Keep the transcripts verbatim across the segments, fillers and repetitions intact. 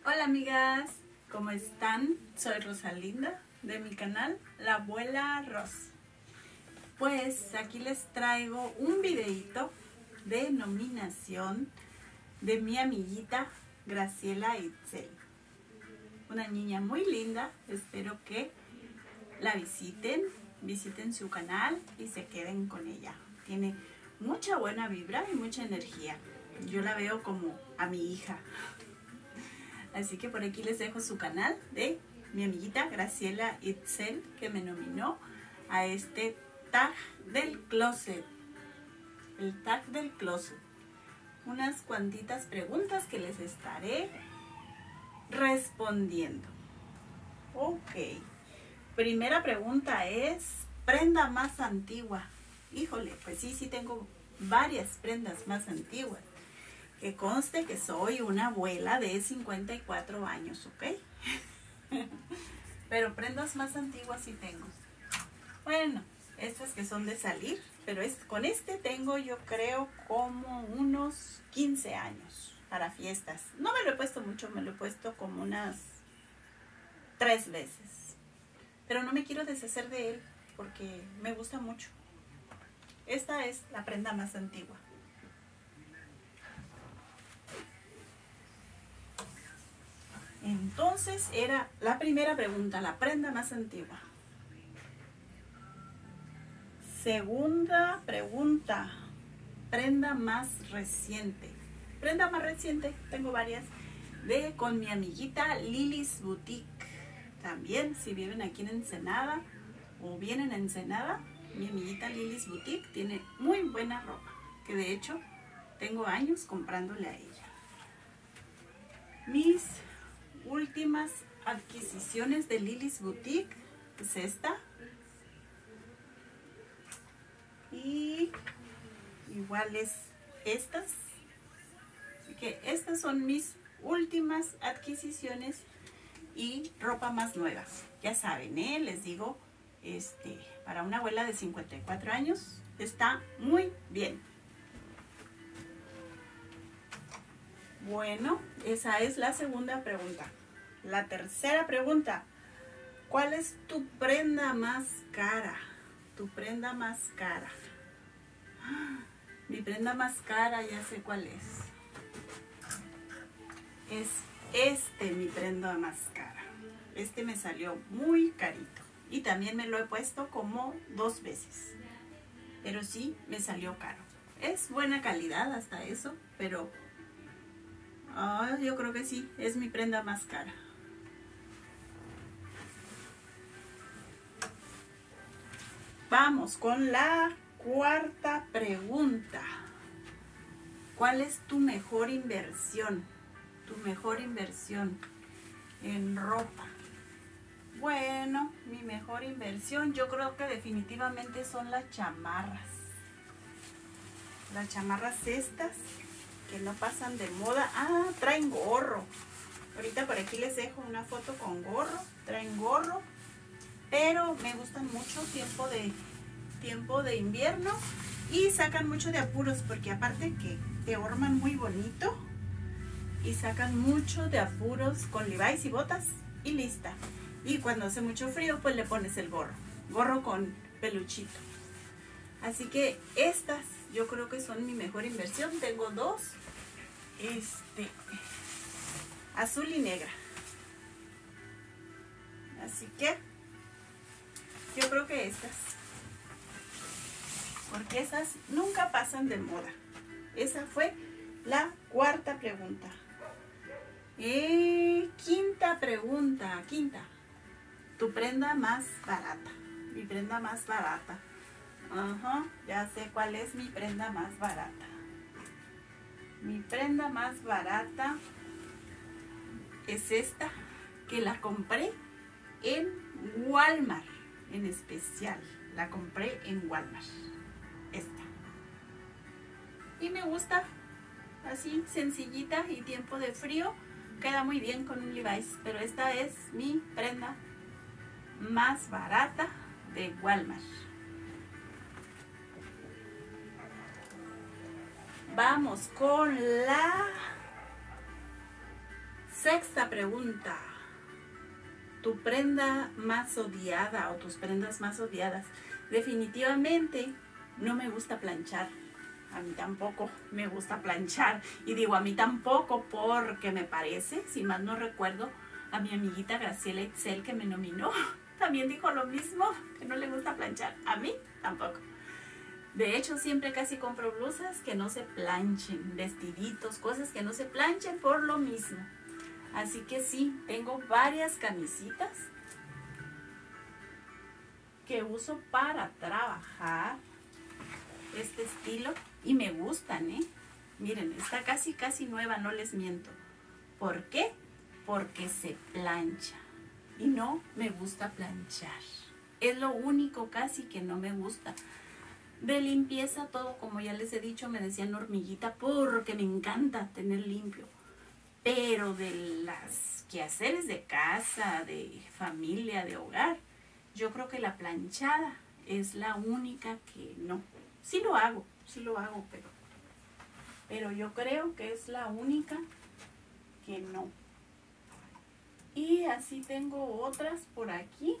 Hola amigas, ¿cómo están? Soy Rosalinda de mi canal La Abuela Ros. Pues aquí les traigo un videito de nominación de mi amiguita Graciela Itzel. Una niña muy linda, espero que la visiten, visiten su canal y se queden con ella. Tiene mucha buena vibra y mucha energía. Yo la veo como a mi hija. Así que por aquí les dejo su canal de mi amiguita Graciela Itzel, que me nominó a este tag del closet. El tag del closet. Unas cuantitas preguntas que les estaré respondiendo. Ok. Primera pregunta es, ¿prenda más antigua? Híjole, pues sí, sí tengo varias prendas más antiguas. Que conste que soy una abuela de cincuenta y cuatro años, ¿ok? Pero prendas más antiguas sí tengo. Bueno, estas que son de salir, pero es, con este tengo yo creo como unos quince años para fiestas. No me lo he puesto mucho, me lo he puesto como unas tres veces. Pero no me quiero deshacer de él porque me gusta mucho. Esta es la prenda más antigua. Entonces era la primera pregunta, la prenda más antigua. Segunda pregunta, prenda más reciente. Prenda más reciente, tengo varias, de con mi amiguita Lily's Boutique. También, si viven aquí en Ensenada o vienen a Ensenada, mi amiguita Lily's Boutique tiene muy buena ropa, que de hecho tengo años comprándole a ella. Mis últimas adquisiciones de Lily's Boutique es esta, y igual es estas, así que estas son mis últimas adquisiciones y ropa más nueva. Ya saben, ¿eh? Les digo, este, para una abuela de cincuenta y cuatro años está muy bien. Bueno, esa es la segunda pregunta. La tercera pregunta, ¿cuál es tu prenda más cara? Tu prenda más cara. Mi prenda más cara, ya sé cuál es. Es este, mi prenda más cara. Este me salió muy carito. Y también me lo he puesto como dos veces. Pero sí, me salió caro. Es buena calidad hasta eso, pero oh, yo creo que sí, es mi prenda más cara. Vamos con la cuarta pregunta. ¿Cuál es tu mejor inversión? Tu mejor inversión en ropa. Bueno, mi mejor inversión yo creo que definitivamente son las chamarras. Las chamarras estas que no pasan de moda. Ah, traen gorro. Ahorita por aquí les dejo una foto con gorro. Traen gorro. Pero me gustan mucho tiempo de, tiempo de invierno. Y sacan mucho de apuros porque aparte que te horman muy bonito. Y sacan mucho de apuros con Levi's y botas y lista. Y cuando hace mucho frío pues le pones el gorro. Gorro con peluchito. Así que estas yo creo que son mi mejor inversión. Tengo dos. Este, azul y negra. Así que yo creo que estas, porque esas nunca pasan de moda. Esa fue la cuarta pregunta. Eh, quinta pregunta, quinta. Tu prenda más barata. Mi prenda más barata. Ajá, ya sé cuál es mi prenda más barata. Mi prenda más barata es esta, que la compré en Walmart, en especial. La compré en Walmart. Esta. Y me gusta, así sencillita y tiempo de frío. Queda muy bien con un Levi's, pero esta es mi prenda más barata de Walmart. Vamos con la Sexta pregunta. Tu prenda más odiada o tus prendas más odiadas. Definitivamente no me gusta planchar. A mí tampoco me gusta planchar. Y digo a mí tampoco porque me parece, si mal no recuerdo, a mi amiguita Graciela Itzel que me nominó, también dijo lo mismo, que no le gusta planchar. A mí tampoco. De hecho, siempre casi compro blusas que no se planchen, vestiditos, cosas que no se planchen por lo mismo. Así que sí, tengo varias camisitas que uso para trabajar este estilo y me gustan, ¿eh? Miren, está casi casi nueva, no les miento. ¿Por qué? Porque se plancha y no me gusta planchar. Es lo único casi que no me gusta. De limpieza todo, como ya les he dicho, me decían hormiguita porque me encanta tener limpio. Pero de las quehaceres de casa, de familia, de hogar, yo creo que la planchada es la única que no. Sí lo hago, sí lo hago, pero, pero yo creo que es la única que no. Y así tengo otras por aquí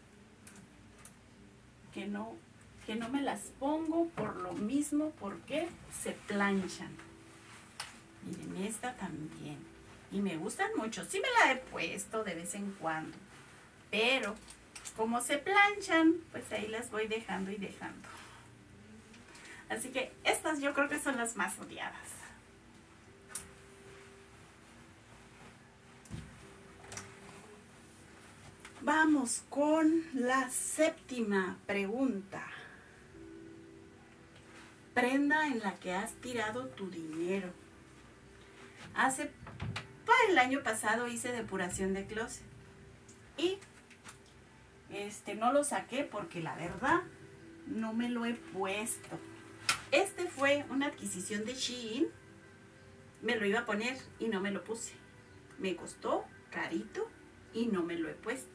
que no, que no me las pongo por lo mismo, porque se planchan. Miren, esta también. Y me gustan mucho. Sí me la he puesto de vez en cuando. Pero como se planchan, pues ahí las voy dejando y dejando. Así que estas yo creo que son las más odiadas. Vamos con la séptima pregunta. Prenda en la que has tirado tu dinero. Hace, pues el año pasado hice depuración de closet. Y este no lo saqué porque la verdad no me lo he puesto. Este fue una adquisición de Shein. Me lo iba a poner y no me lo puse. Me costó carito y no me lo he puesto.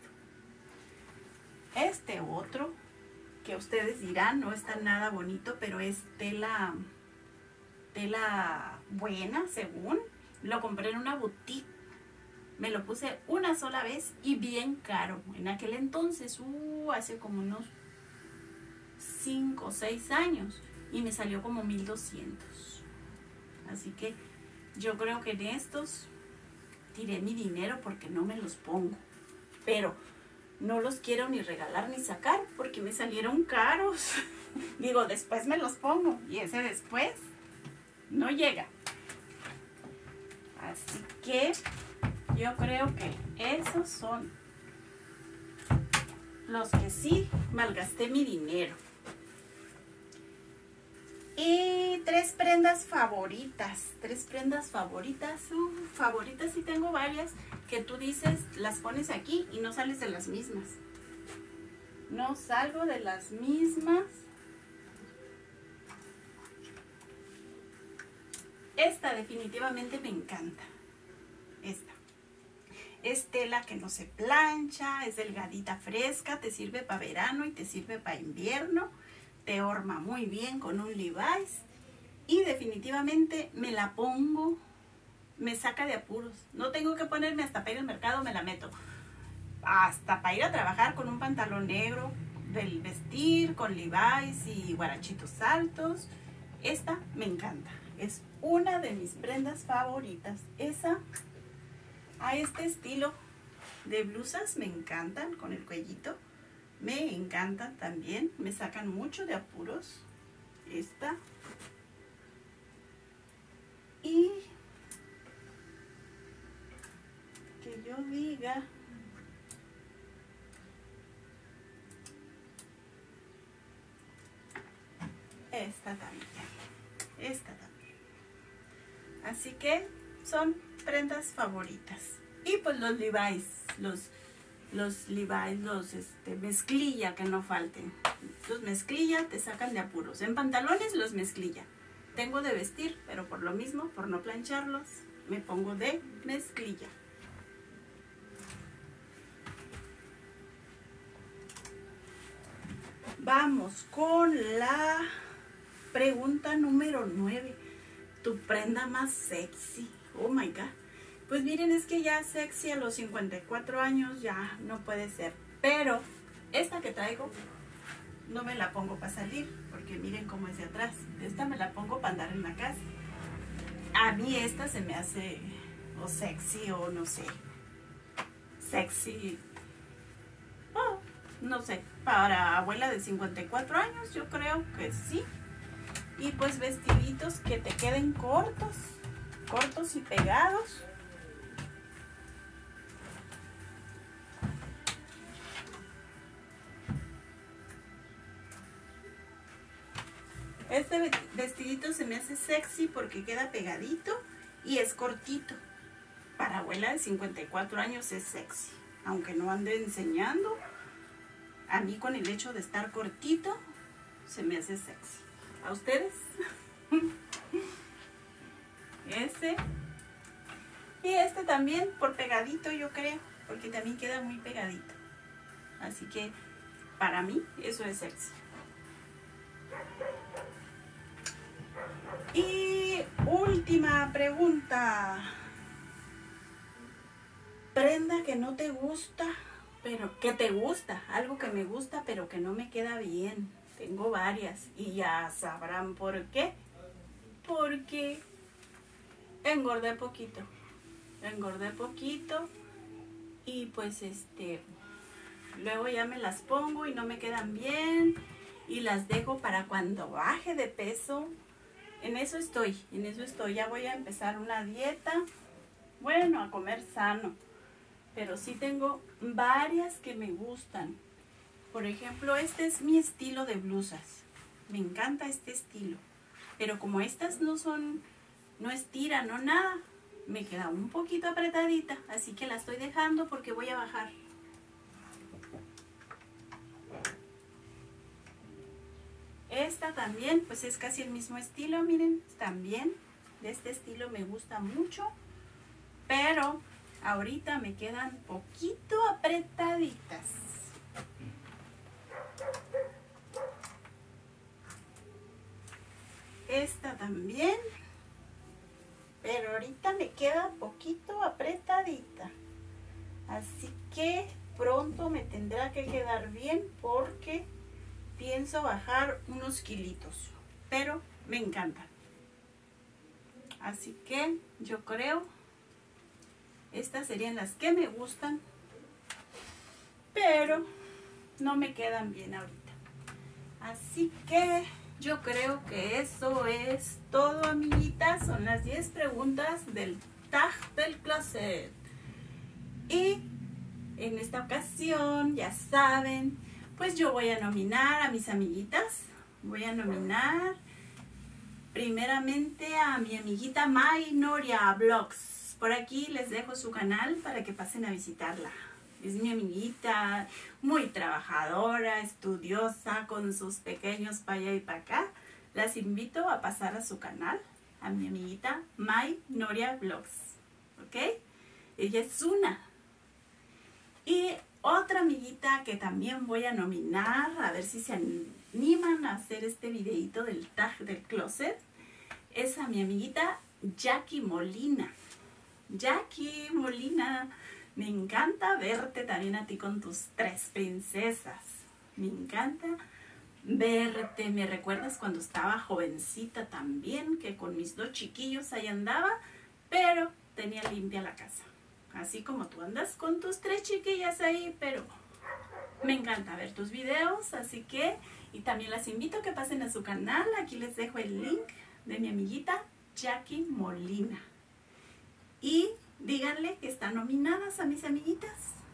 Este otro, que ustedes dirán, no está nada bonito, pero es tela, tela buena, según. Lo compré en una boutique. Me lo puse una sola vez y bien caro. En aquel entonces, uh, hace como unos cinco o seis años. Y me salió como mil doscientos. Así que yo creo que en estos tiré mi dinero porque no me los pongo. Pero no los quiero ni regalar ni sacar porque me salieron caros. Digo, después me los pongo. Y ese después no llega. Así que yo creo que esos son los que sí malgasté mi dinero. Y tres prendas favoritas. Tres prendas favoritas. Uh, favoritas sí tengo varias que tú dices, las pones aquí y no sales de las mismas. No salgo de las mismas. Esta definitivamente me encanta. Esta. Es tela que no se plancha, es delgadita, fresca, te sirve para verano y te sirve para invierno. Te horma muy bien con un Levi's. Y definitivamente me la pongo, me saca de apuros. No tengo que ponerme hasta para ir al mercado, me la meto. Hasta para ir a trabajar con un pantalón negro del vestir, con Levi's y guarachitos altos. Esta me encanta. Es una de mis prendas favoritas. Esa, a este estilo de blusas me encantan, con el cuellito. Me encantan también, me sacan mucho de apuros. Esta. Y que yo diga, esta también, esta también. Así que son prendas favoritas. Y pues los Levi's, los Los Levi's, los este, mezclilla, que no falten. Los mezclilla te sacan de apuros. En pantalones los mezclilla. Tengo de vestir, pero por lo mismo, por no plancharlos, me pongo de mezclilla. Vamos con la pregunta número nueve. Tu prenda más sexy. Oh my God. Pues miren, es que ya sexy a los cincuenta y cuatro años ya no puede ser. Pero esta que traigo no me la pongo para salir, porque miren cómo es de atrás. Esta me la pongo para andar en la casa. A mí esta se me hace o sexy o no sé. Sexy. Oh, no sé. Para abuela de cincuenta y cuatro años yo creo que sí. Y pues vestiditos que te queden cortos. Cortos y pegados. Este vestidito se me hace sexy porque queda pegadito y es cortito. Para abuela de cincuenta y cuatro años es sexy. Aunque no ande enseñando, a mí con el hecho de estar cortito se me hace sexy. ¿A ustedes? Ese. Y este también por pegadito yo creo, porque también queda muy pegadito. Así que para mí eso es sexy. Y última pregunta. Prenda que no te gusta, pero que te gusta. Algo que me gusta, pero que no me queda bien. Tengo varias y ya sabrán por qué. Porque engordé poquito. Engordé poquito y pues este... luego ya me las pongo y no me quedan bien. Y las dejo para cuando baje de peso. En eso estoy, en eso estoy. Ya voy a empezar una dieta. Bueno, a comer sano. Pero sí tengo varias que me gustan. Por ejemplo, este es mi estilo de blusas. Me encanta este estilo. Pero como estas no son, no estiran, no nada, me queda un poquito apretadita. Así que la estoy dejando porque voy a bajar. Esta también, pues es casi el mismo estilo, miren, también de este estilo me gusta mucho, pero ahorita me quedan poquito apretaditas. Esta también, pero ahorita me queda poquito apretadita, así que pronto me tendrá que quedar bien porque pienso bajar unos kilitos, pero me encantan. Así que yo creo estas serían las que me gustan, pero no me quedan bien ahorita. Así que yo creo que eso es todo, amiguitas. Son las diez preguntas del tag del closet. Y en esta ocasión, ya saben, pues yo voy a nominar a mis amiguitas. Voy a nominar primeramente a mi amiguita May Noria Vlogs. Por aquí les dejo su canal para que pasen a visitarla. Es mi amiguita, muy trabajadora, estudiosa, con sus pequeños para allá y para acá. Las invito a pasar a su canal, a mi amiguita May Noria Vlogs. ¿Ok? Ella es una. Y otra amiguita que también voy a nominar, a ver si se animan a hacer este videito del tag del closet, es a mi amiguita Jackie Molina. Jackie Molina, me encanta verte también a ti con tus tres princesas. Me encanta verte, me recuerdas cuando estaba jovencita también, que con mis dos chiquillos ahí andaba, pero tenía limpia la casa. Así como tú andas con tus tres chiquillas ahí, pero me encanta ver tus videos, así que, y también las invito a que pasen a su canal. Aquí les dejo el link de mi amiguita Jackie Molina. Y díganle que están nominadas a mis amiguitas.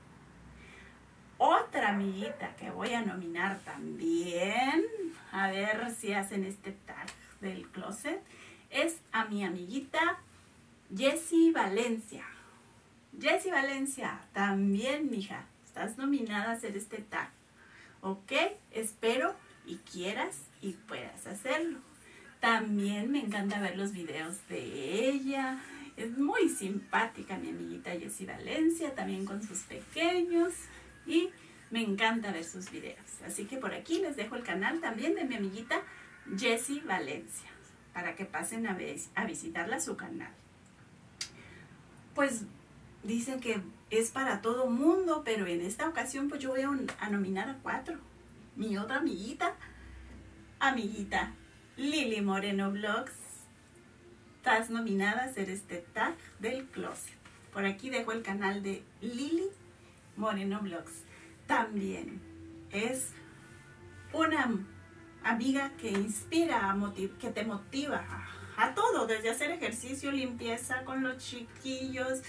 Otra amiguita que voy a nominar también, a ver si hacen este tag del closet, es a mi amiguita Jessie Valencia. Jessie Valencia, también, mija, estás nominada a hacer este tag. Ok, espero y quieras y puedas hacerlo. También me encanta ver los videos de ella. Es muy simpática mi amiguita Jessie Valencia, también con sus pequeños. Y me encanta ver sus videos. Así que por aquí les dejo el canal también de mi amiguita Jessie Valencia, para que pasen a, a visitarla a su canal. pues dicen que es para todo mundo, pero en esta ocasión pues yo voy a, a nominar a cuatro. Mi otra amiguita, amiguita Lili Moreno Vlogs, estás nominada a hacer este tag del closet. Por aquí dejo el canal de Lili Moreno Vlogs. También es una amiga que inspira, que te motiva a, a todo, desde hacer ejercicio, limpieza con los chiquillos.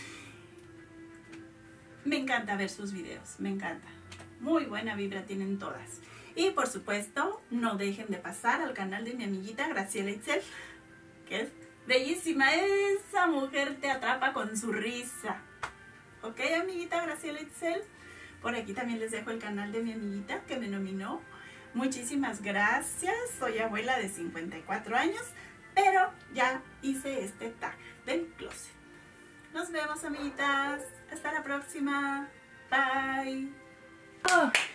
Me encanta ver sus videos, me encanta. Muy buena vibra tienen todas. Y por supuesto, no dejen de pasar al canal de mi amiguita Graciela Itzel, que es bellísima. Esa mujer te atrapa con su risa. ¿Ok, amiguita Graciela Itzel? Por aquí también les dejo el canal de mi amiguita que me nominó. Muchísimas gracias. Soy abuela de cincuenta y cuatro años, pero ya hice este tag del closet. Nos vemos, amiguitas. Hasta la próxima. Bye. Oh.